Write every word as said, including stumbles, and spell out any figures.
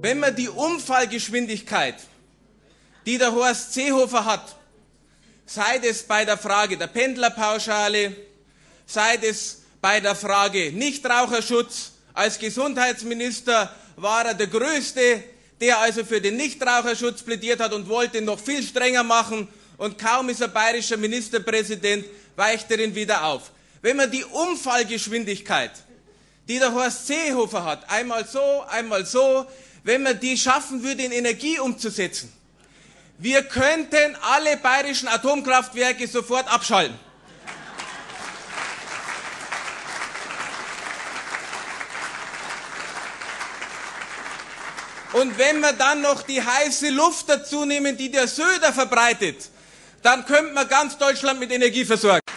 Wenn man die Umfallgeschwindigkeit, die der Horst Seehofer hat, sei es bei der Frage der Pendlerpauschale, sei es bei der Frage Nichtraucherschutz, als Gesundheitsminister war er der Größte, der also für den Nichtraucherschutz plädiert hat und wollte noch viel strenger machen, und kaum ist er bayerischer Ministerpräsident, weicht er ihn wieder auf. Wenn man die Umfallgeschwindigkeit, die der Horst Seehofer hat, einmal so, einmal so, wenn man die schaffen würde, in Energie umzusetzen, wir könnten alle bayerischen Atomkraftwerke sofort abschalten. Und wenn wir dann noch die heiße Luft dazu nehmen, die der Söder verbreitet, dann könnte man ganz Deutschland mit Energie versorgen.